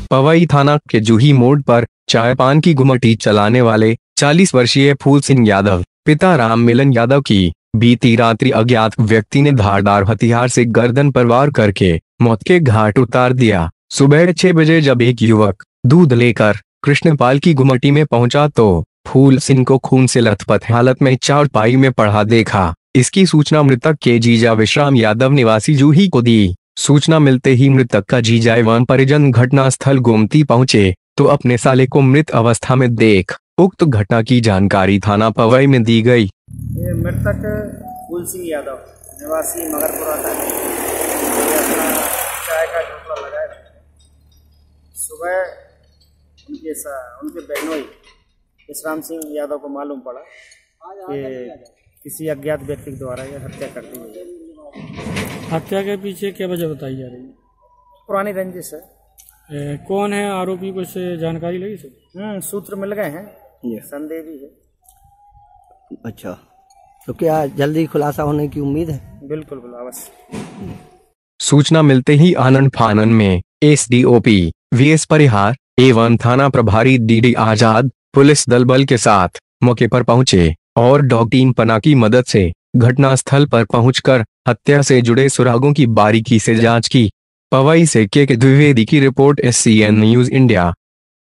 पवई थाना के जूही मोड़ पर चाय पान की गुमटी चलाने वाले 40 वर्षीय फूल सिंह यादव पिता राम मिलन यादव की बीती रात्रि अज्ञात व्यक्ति ने धारदार हथियार से गर्दन पर वार करके मौत के घाट उतार दिया। सुबह 6 बजे जब एक युवक दूध लेकर कृष्णपाल की गुमटी में पहुंचा तो फूल सिंह को खून से लथपथ हालत में चारपाई में पड़ा देखा। इसकी सूचना मृतक के जीजा विश्राम यादव निवासी जूही को दी। सूचना मिलते ही मृतक का जीजा एवं परिजन घटनास्थल गोमती पहुंचे तो अपने साले को मृत अवस्था में देख उक्त घटना की जानकारी थाना पवई में दी गई। ये मृतक फूल सिंह यादव निवासी मगरपुरा का है। ये अपना चाय का झोंपड़ा लगाए थे। सुबह उनके बहनोई विश्राम सिंह यादव को मालूम पड़ा कि किसी अज्ञात व्यक्ति द्वारा यह हत्या कर दी गई है। हत्या के पीछे क्या वजह बताई जा रही है? पुरानी रंजिश है। कौन है आरोपी, कुछ जानकारी लगी सर? सूत्र मिल गए हैं, संदेह भी है। अच्छा, तो क्या जल्दी खुलासा होने की उम्मीद है? बिल्कुल अवश्य। सूचना मिलते ही आनंद फानन में एसडीओपी वीएस परिहार एवं थाना प्रभारी डीडी आजाद पुलिस दल बल के साथ मौके पर पहुंचे और डॉग टीम पना की मदद से घटनास्थल पर पहुंचकर हत्या से जुड़े सुरागों की बारीकी से जांच की। पवई से के द्विवेदी की रिपोर्ट SCN न्यूज इंडिया।